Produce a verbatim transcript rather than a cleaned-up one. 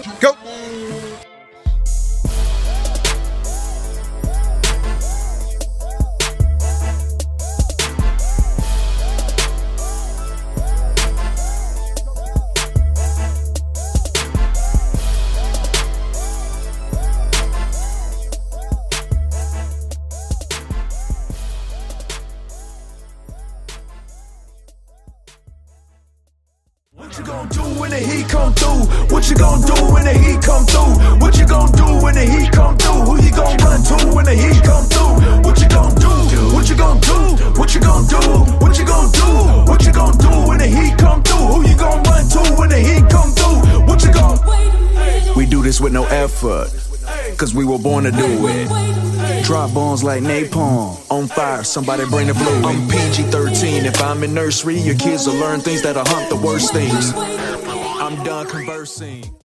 Go. What you gonna do when the heat come through? What you gonna do when the heat come through? What you gonna do when the heat come through? Who you gonna run to when the heat come through? What you gonna do? What you gonna do? What you gonna do? What you gonna do? What you gonna do when the heat come through? Who you gonna run to when the heat come through? What you gonna? We do this with no effort, cause we were born to do it. Drop bombs like napalm, on fire, somebody bring the blue. I'm P G thirteen, if I'm in nursery, your kids will learn things that'll hunt the worst things. I'm done conversing.